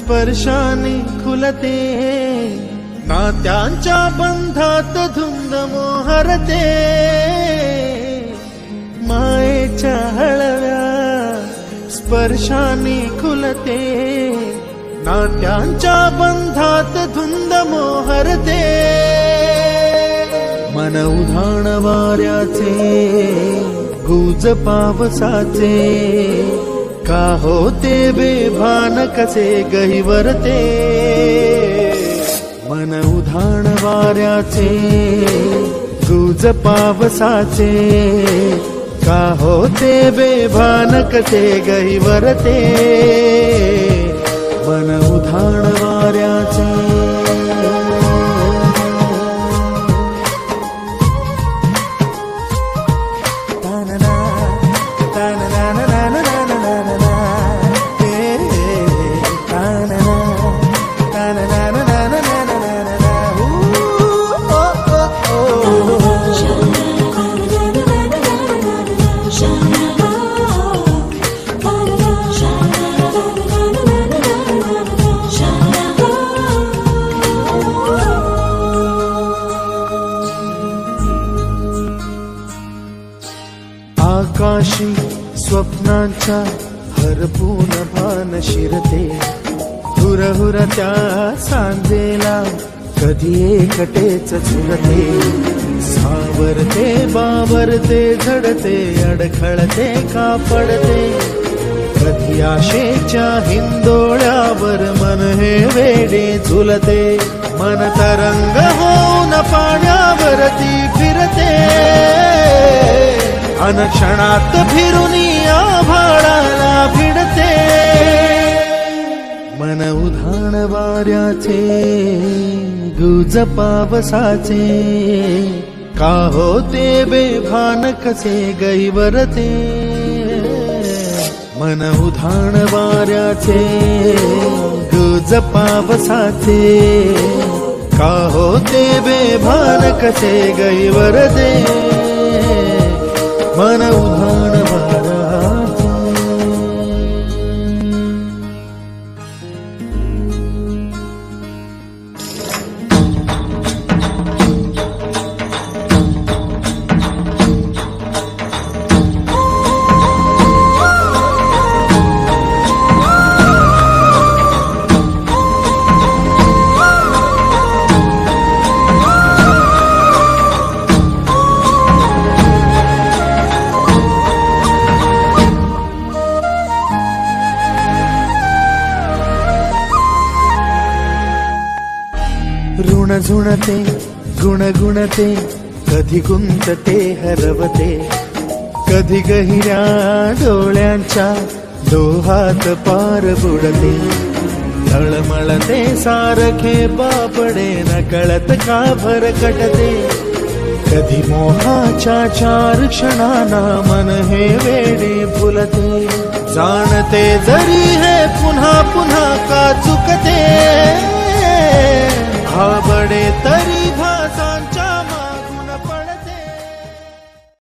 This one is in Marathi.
स्पर्शाने खुलते, नात्यांच्या बंधात धुंद मोहरते, मायेच्या हळव्या स्पर्शाने खुलते, नात्यांच्या बंधात धुंद मोहरते, मन उधाण वाऱ्याचे गुज पावसाचे, का होते बेभान कसे गहिवरते, मन उधाण वाऱ्याचे गुज पावसाचे, का होते बेभान कसे गहिवरते, मन उधाण वाऱ्याचे। आकाशी स्वप्नांच्या हरपून भान शिरते, हुरहुर त्या सांजेला कधी एकटेच झुलते, सावरते बावरते झडते, अडखळते का पडते, कधी आशेच्या हिंदोळ्यावर मन हे वेडे झुलते, मन तरंग होऊन पाण्यावरती फिरते, अनक्षणात फिरुनी आभाळाला भिडते, मन उधाण वाऱ्याचे गुज पावसाचे, का होते बेभान कसे गहिवरते, मन उधाण वाऱ्याचे गुज पावसाचे, का होते बेभान कसे गहिवरते, मन उधाण वाऱ्याचे। ऋण झुणते गुणगुणते, कधी गुंतते हरवते, कधी गहिऱ्या डोळ्यांच्या डोहात पार बुडते, तळमळते सारखे बापडे नकळत का भरकटते, कधी मोहाच्या चार क्षणांना मन हे वेडे फुलते, जाणते जरी हे पुन्हा पुन्हा का चुकते, आवडे तरी